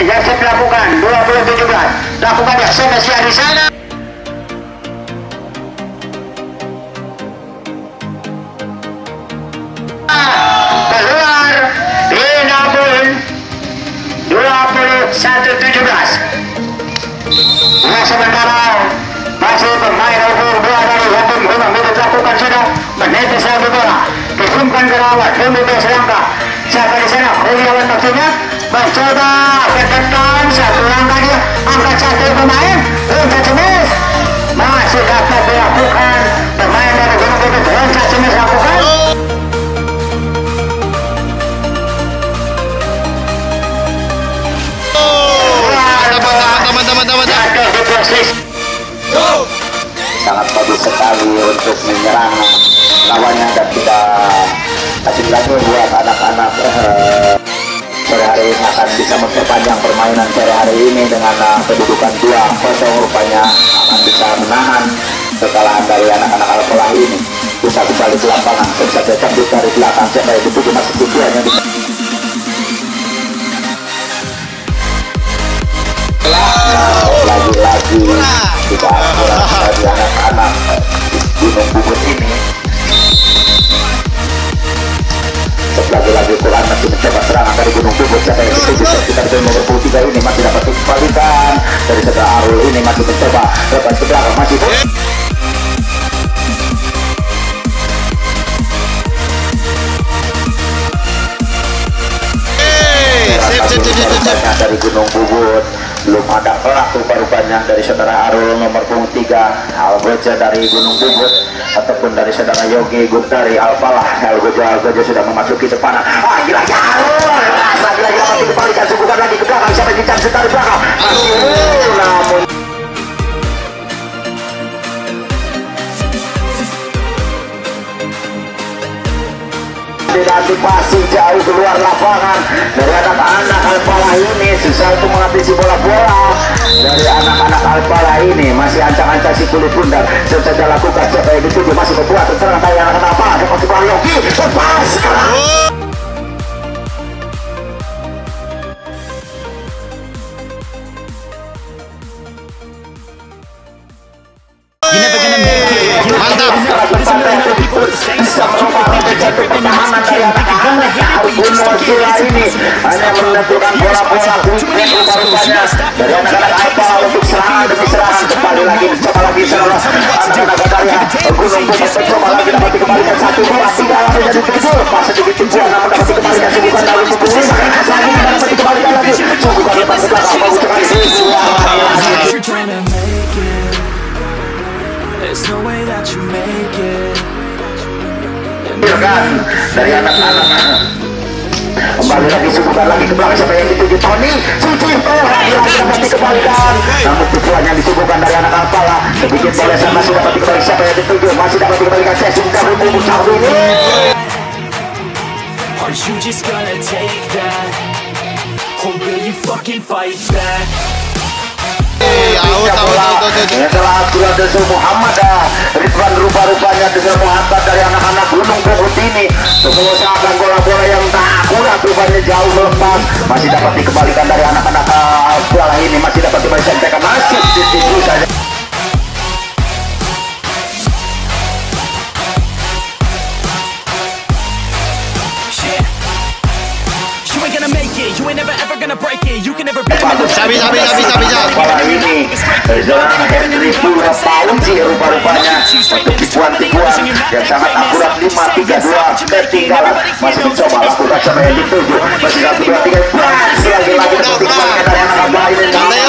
Jasip lakukan 2017. Lakukan ya, saya di sana. Keluar di namun 21-17. Sementara masih bermain nomor 2 dari Hakim Gunung Bukit lakukan sudah menetes lagi bola, dikirimkan ke rawat demi selangkah. Siapa di sana? Kurniawan maksudnya mencoba berdepan satu langkah dia angkat satu pemain loncat semis masih dapat dilakukan pemain dari Gunung Bukit loncat semis lakukan. Sangat bagus sekali untuk menyerang lawannya dan tidak kasih lagi buat anak-anak sore hari ini akan bisa memperpanjang permainan sore hari ini dengan kedudukan 2-0 rupanya akan bisa menahan kekalahan dari anak-anak Al-Falah ini. Bisa kembali ke lapangan, bisa cabut dari belakang siapa yang dituju masuk tujuannya lagi-lagi tidak kurang dari anak-anak Gunung Bukit ini. Lagi-lagi kurang masih mencoba serangan dari Gunung Bukit. Siapa yang dituju sekitar dari nomor 23 ini masih dapat dikembalikan dari saudara Arul ini masih mencoba lepas ke belakang masih dari Gunung Bukit. Belum ada pelaku rupanya dari saudara Arul nomor 3 Algoja dari Gunung Bukit ataupun dari saudara Yogi dari Al-Falah. Algoja sudah memasuki depan. Lagi-lagi Arul lagi-lagi dapat dikembalikan, subuhkan lagi ke belakang. Siapa yang dicap dari belakang masih namun diantisipasi jauh keluar lapangan dari anak-anak Al-Falah ini. Susah untuk mengatasi bola-bola dari anak-anak Al-Falah ini. Masih ancang-ancang si kulit bundar. Saja lakukan siapa yang dituju masih membuat serangan dari anak-anak Al-Falah. Dapat kembali Yogi lepas sekarang. Ini hanya menentukan bola-bola dari anak-anak Al-Falah untuk serangan demi serangan. Kembali lagi mencoba lagi serangan anak-anak Gadarnya Gunung Bukit mencoba lagi dapat dikembalikan 1-2-3 lalu jadi 7 lepas sedikit tumpuan namun dapat dikembalikan sungguhkan lalu pukul 5 lagi dapat dikembalikan lagi sungguhkan lepas ke belakang bagus sekali dari anak-anak kembali lagi sungguhkan lagi ke belakang siapa yang dituju Tony lagi dapat dikembalikan namun tujuannya disuguhkan dari anak Al-Falah sedikit bolesan masih dapat dikembalikan siapa yang dituju masih dapat dikembalikan saya sudah berbumbu sahur ini. Are you just gonna take that or will you fucking fight back? Setelah Abdullah Muhammad Ridwan rupa-rupanya dengan menghantar dari anak-anak Gunung Bukit ini mengusahakan bola-bola yang tak akurat rupanya jauh melepas masih dapat dikembalikan dari anak-anak bola ini masih dapat dikembalikan mereka masih ditipu saja. Bola ini rupa-rupanya untuk tipuan-tipuan yang sangat akurat 5-3-2 ketinggalan masih mencoba lakukan siapa yang dituju masih 1-2-3 lagi-lagi dikembalikan dari anak-anak bola ini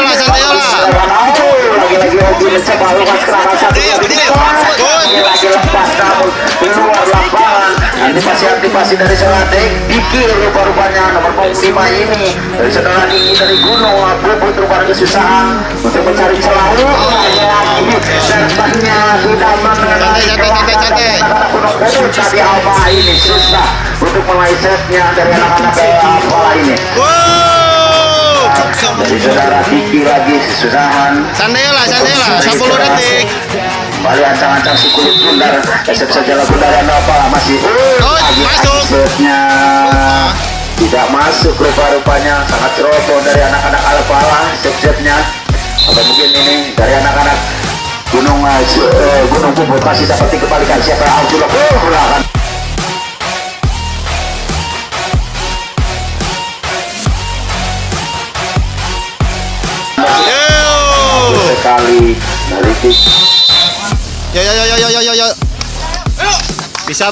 lagi-lagi Ogi mencoba luas kerangan 1-2-3 lagi lepas namun keluar lapangan antisipasi dari Selatik Diki rupa-rupanya nomor 5 ini dari saudara Diki dari Gunung Bukit rupanya kesusahan untuk mencari celah lagi sertanya tidak mengenai tadi Alfa ini susah untuk mulai setnya dari anak-anak bola ini. Dari saudara Diki lagi kesusahan santai lah 10 detik kembali ancang-ancang si kulit bundar esok saja lagu dari Alfa masih lagi masuk setnya tidak masuk rupa-rupanya, sangat ceroboh dari anak-anak Alpala. Step-stepnya atau mungkin ini dari anak-anak Gunung Bubur masih dapat dikembalikan. Siapa yang Abdullah belakang sekali dari Yo. Bisa.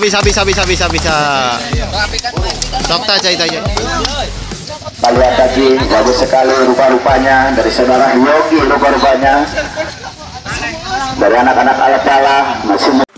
Sok ta cai. kita lihat lagi, bagus sekali rupa-rupanya dari saudara Yogi, rupa-rupanya dari anak-anak Alpala masih